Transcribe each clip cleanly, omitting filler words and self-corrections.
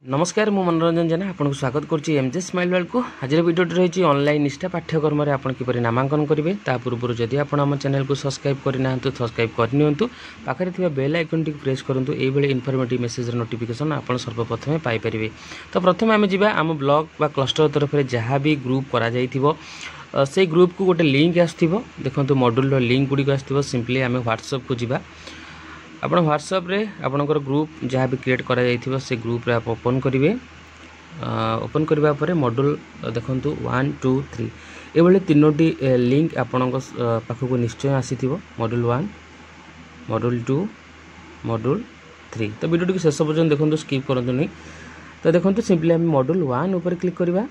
नमस्कार मु मनोरंजन जेना आपको स्वागत करुच्ची एमजे स्माइल वर्ल्ड को। आज वीडियो रही ऑनलाइन निष्ठा पाठ्यक्रम में आप किपर नामांकन करेंगे ता पूर्व जदि आप चैनल को सब्सक्राइब करना तो सब्सक्राइब करनी पाखे थी बेल आइकन टी प्रेस करूँ ये इनफॉर्मेटिव मेसेज नोटिफिकेशन आप सर्वप्रथम पाइपर। तो प्रथम आम जा आम ब्लॉग बा क्लस्टर तरफ जहाँ भी ग्रुप कर से ग्रुप को गोटे लिंक आसो देखो मॉड्यूल लिंक गुड़ी आसो सिंपली आम व्हाट्सएप को जीवा आपण व्हाट्सएप रे आपणकर ग्रुप जहाँ भी क्रिएट करा जाइथिबो से ग्रुप रे आप ओपन करिवे। ओपन करबा परे मॉड्यूल देखंतु 1 2 3 ए भले तीनोटी लिंक आपणक पाखको निश्चय आसीथिबो मॉड्यूल 1 मॉड्यूल 2 मॉड्यूल 3। तो वीडियो टी शेष पर्यंत देखंतु स्किप करंतु नहीं। तो देखंतु सिंपली हम मॉड्यूल 1 ऊपर क्लिक करबा।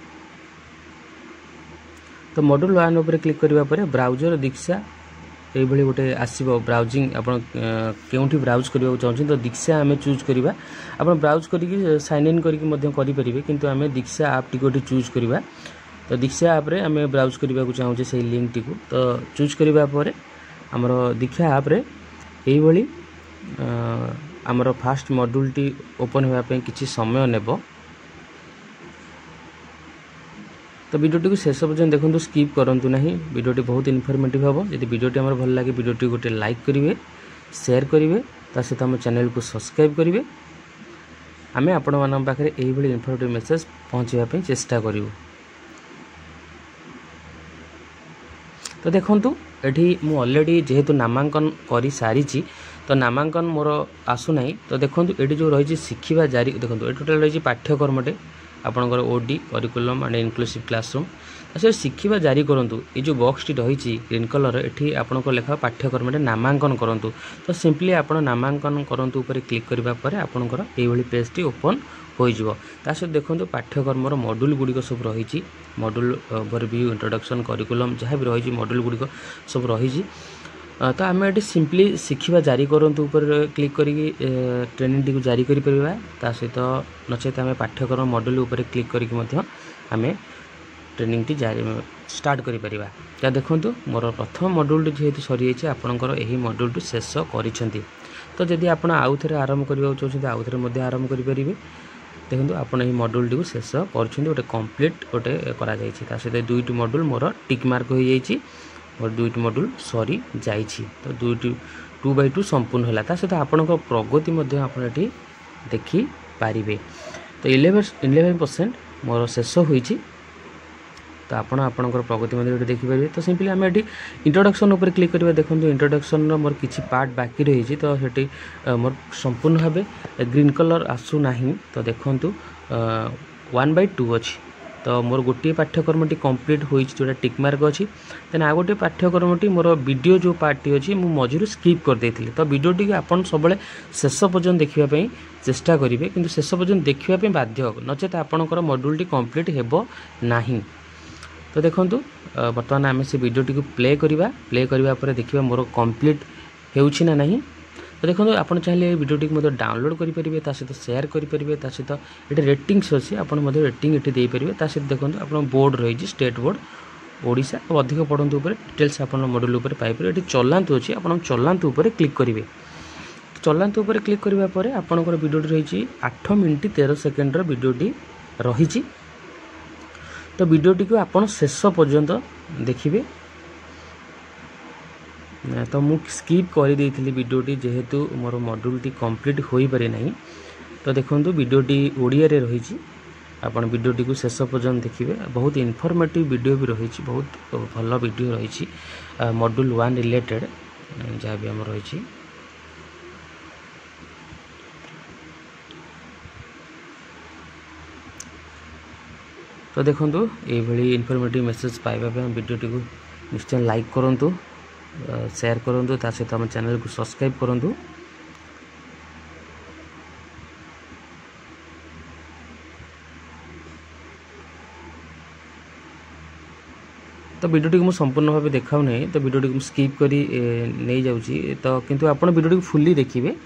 तो मॉड्यूल 1 ऊपर क्लिक करबा परे ब्राउजर दीक्षा ये गोटे आसो ब्राउजिंग आप के ब्राउज करने चाहते तो दीक्षा आम चूज करवा आप ब्राउज करके साइन इन करेंगे किंतु आम दीक्षा आप टी गोटे चूज करवा। तो दीक्षा आप रे आम ब्राउज करने को चाहूँगे से लिंक टी तो चूज करापर आमर दीक्षा आप रे यही आमर फास्ट मॉड्यूल टी ओपन होगापी किसी समय नेब। तो वीडियो को शेष पर्यंत देखो स्किप करूँ ना वीडियो बहुत इनफॉर्मेटिव हम जब वीडियो आम भल लगे वीडियो गोटे लाइक करेंगे शेयर करेंगे सहित आम चैनल को सब्सक्राइब करेंगे आम आपण मान पाखे यही इनफॉर्मेटिव मेसेज पहुँचापी चेष्टा करूँ। तो देखूँ ये मु ऑलरेडी जेहेतु नामांकन कर सारी तो नामांकन मोर आसुना। तो देखो ये जो रही शिखा जारी देखो ये टोटाल रही पाठ्यक्रमटे आपणकर ओडी करिकुलम एंड इनक्लूसिव क्लासरूम से शिखा जारी करूँ। ये जो बॉक्स टी रही ग्रीन कलर ये आपको लेखा पाठ्यक्रम नामांकन करूँ। तो सिंपली आप नामांकन करूँ ऊपर क्लिक करने आपंकर ये पेज टी ओपन हो सहित देखो पाठ्यक्रम मॉड्यूल गुड़िक सब रही मॉड्यूल ओवरव्यू इंट्रोडक्शन करिकुलम जहाँ भी रही मॉड्यूल गुड़िक सब रही। तो आम ये सिंपली शिखा जारी करूँ ऊपर क्लिक करके ट्रेनिंग टी जारी कर सहित नचेत आम पाठ्यक्रम मॉड्यूल ऊपर क्लिक करके आम ट्रेनिंग टी जारी स्टार्ट करें। क्या देखो मोर प्रथम मॉड्यूल जेहेतु सरी जाइए आपंकर यही मॉड्यूल टी शेष कर। तो जदि आप आउ थे आरंभ करने चाहते आउ थे आरंभ करेंगे देखो आप मॉड्यूल टी शेष कर गोटे कंप्लीट गोटे कर दुईट मॉड्यूल मोर टिक मार्क हो जाइए और दुईट मॉड्यूल सरी जाइए। तो दुईट 2/2 संपूर्ण है सहित आपण प्रगति आप देखिपारे। तो 11% मोर शेष हो तो आपणकर प्रगति देखिपारे। तो सिंपली आम ये इंट्रोडक्शन उपर क्लिक करेंगे देखो इंट्रोडक्शन मोर किसी पार्ट बाकी रही तो ये मोर संपूर्ण भाव ग्रीन कलर आसूना। तो देखूँ 1/2 अच्छी तो मोर गोटे पाठ्यक्रम कंप्लीट हो जोटा टिक मार्क अच्छी देन आ गोटे पाठ्यक्रम मोर वीडियो जो पार्टी अच्छी मु मझिरु स्किप कर देथिली। तो वीडियो टी आपन सब शेष पर्यंत देखिए चेष्टा करेंगे किंतु शेष पर्यंत देखिए बाध्य नचेत आपणकर मॉड्यूल टी कंप्लीट हेबो नाही। तो देखूँ बर्तमान आम से वीडियो टी प्ले करने देखिए मोर कंप्लीट होउछि ना नहीं। तो देखो आप चाहिए वीडियो टी डाउनलोड करेंगे सहित शेयर करेंगे सहित ये रेटिंग्स अच्छी आप रेटिंग ये देपारे सहित देखो आप बोर्ड रही स्टेट बोर्ड ओडिशा तो अधिक पढ़ंतु डिटेल्स आप मॉड्यूल पाइपर ये चलांतु अच्छी आप चलांतु क्लिक करेंगे। चलांतु क्लिक करने आपंकर वीडियो रही 8 मिनट 13 सेकेंड वीडियो रही। तो वीडियो टी को आप शेष पर्यंत देखिए। तो मु स्किप कर देइथिली वीडियो टी जेहेतु मोर मॉड्यूल टी कंप्लीट हो पारे नहीं। तो देखो वीडियो टी ओडिया रे रही आप वीडियो टी को शेष पर्यंत देखिए बहुत इनफॉर्मेटिव वीडियो भी रही बहुत भल वीडियो रही मॉड्यूल 1 रिलेटेड जहाँ भी आम रही। तो देखो ये इनफॉर्मेटिव मेसेज पाइबा वीडियो टी को निश्चय लाइक करूँ शेयर करूँ सहित आम चैनल को सब्सक्राइब करूँ। तो वीडियो टी संपूर्ण भाव देखा नहीं तो वीडियो टी स्किप करी नहीं जाऊँगी तो किंतु आप वीडियो टी फुल्ली देखिए।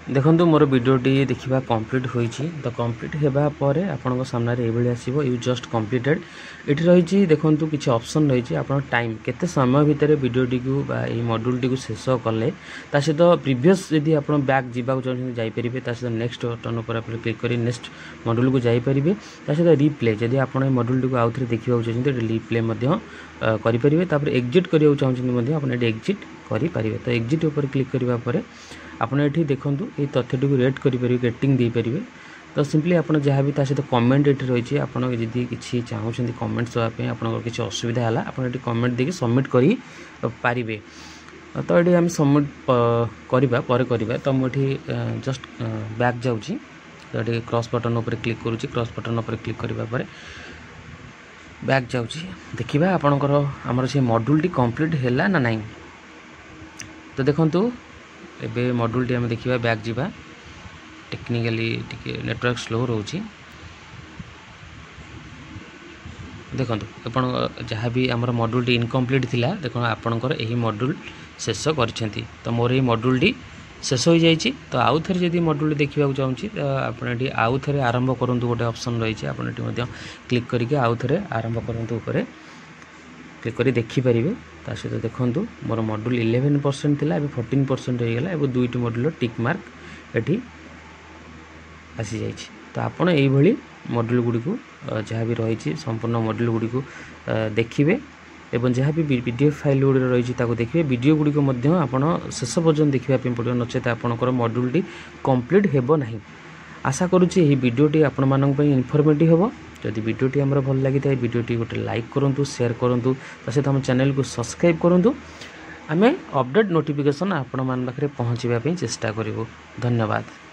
देखो मोर वीडियोटी देखा कंप्लीट होइछि तो कंप्लीट हेबा परे आपन सामने ये आसो यू जस्ट कंप्लीटेड ये रही देखो किसी ऑप्शन रही आप टाइम केते समय भितर वीडियोटी को मॉड्यूल को शेष कले सहित प्रीवियस यदि आप बैक जावाक चाहते जापरेंगे सहित नेक्स्ट बटन पर क्लिक कर नेक्स्ट मॉड्यूल को जापरेंगे सहित रिप्ले जदि आप मॉड्यूल को आउ थे देखा चाहते रिप्ले करेंगे एग्जिट करने चाहते आप एग्जिट करेंगे तो एग्जिट उपर क्लिक करने पर आपड़ ये देखूँ ये तथ्य को रेट करेंगे रेटिंग दे पारे तो सिंपली आप जहाँ भी सहित कमेंट ये रही है आपड़ी किसी चाहते कमेंट्स देवाई आप किसी असुविधा है आप कमेंट देके सबमिट करेंगे तो ये आम सबमिट करवा तो मुझे जस्ट बैक जाऊँगी तो ये क्रॉस बटन उपर क्लिक करुँची क्रॉस बटन उपर क्लिक करने बैक जाऊँगी देखा आपणकर आमर से मॉड्यूल कंप्लीट है ना नहीं तो देखूँ एबे मॉड्यूल टी आम देखा बैक जावा टेक्निकली टिके नेटवर्क स्लो रोची देखो आपण जहाँ भी आमर मॉड्यूल टी इनकम्प्लीट थिला देखो आपणकर यही मॉड्यूल शेष करछंती तो मोर ये मॉड्यूल टी शेष हो जाइए तो आउ थे जब मॉड्यूल देखा चाहूँगी तो आपड़ी आउ थे आरंभ करूँ गोटे ऑप्शन रही है आपड़ी क्लिक करके आउ थे आरंभ करूँ ऊपर क्लिक कर देखिपारे सहित देखूँ मोर मॉड्यूल 11% थिला एबे 14% होगा एवं दुईटी मॉड्यूल टिक मार्क ये आसी जाइए तो आपड़ ये मॉड्यूल गुड़ी को जहाँ भी रही संपूर्ण मॉड्यूल गुड़ी को देखिए एवं जहाँ भी पीडीएफ फाइल गुड़ी रही देखिए वीडियो गुड़ी को आप शेष पर्यटन देखापी पड़ो नचेत आपंकर मॉड्यूल टी कंप्लीट हेबो नहीं आशा करुँची यही वीडियोटी आपण मानक इनफॉर्मेटिव होबो जदि वीडियोटी आमर भल लगी था वीडियोटी गोटे लाइक करूँ शेयर करूँ सहित हम चैनल को सब्सक्राइब करूँ आम अपडेट नोटिफिकेशन आपण मान पाखे पहुँचापी चेष्टा करूँ धन्यवाद।